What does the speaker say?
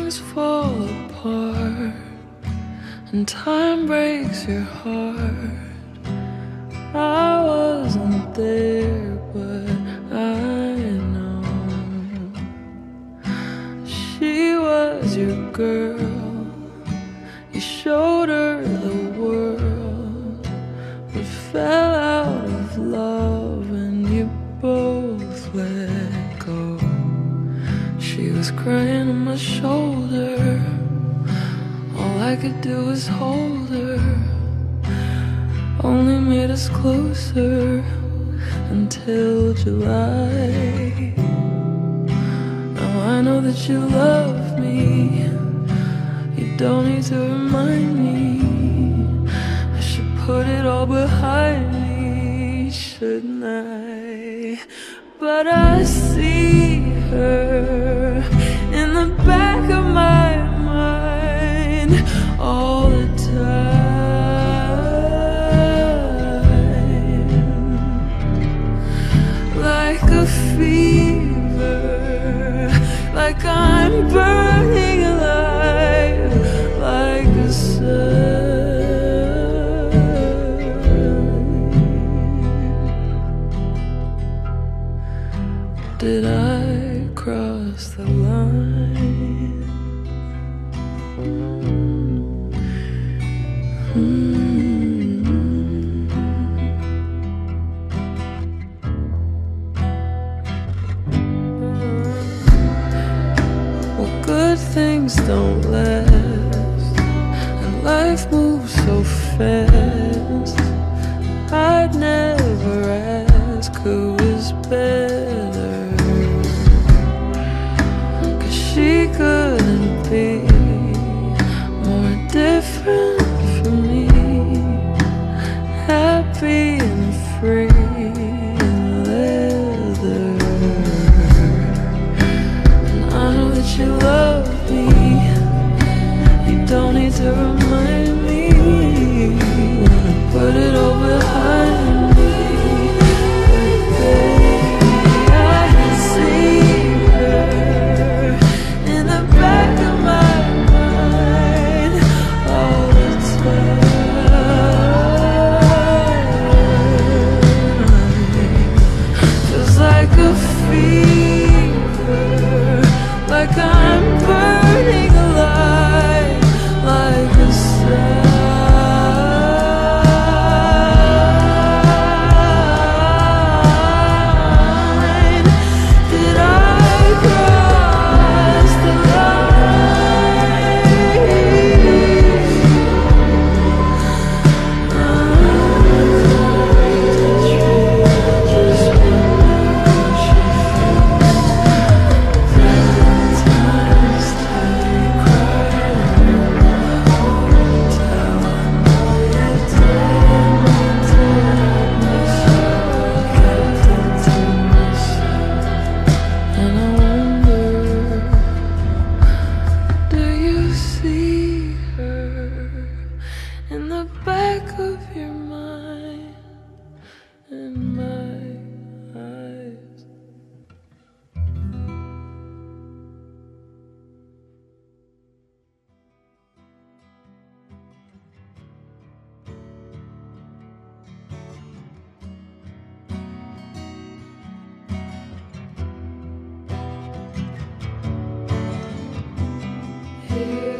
things fall apart and time breaks your heart. I wasn't there, but I know she was your girl. You showed her the world, but fell out of love and you both let go. She was crying on my shoulder, all I could do was hold her. Only made us closer until July. Now I know that you love me, you don't need to remind me. I should put it all behind me, shouldn't I? But I see her in the back of my mind all the time. Like a fever, like I'm burning alive, like a sun. Did I cross the line? Well, good things don't last, and life moves so fast. I'd never ask who is better, 'cause she couldn't be more different from me. Happy and free in leather. And I know that you love me, you don't need to remind me. Wanna put it all behind me, but baby, I can see her in the back of my mind all the time. Feels like a fever, like I'm burning alive, like a sun. Did I cross the line? And I wonder, do you see her in the back of your mind, in my eyes? Here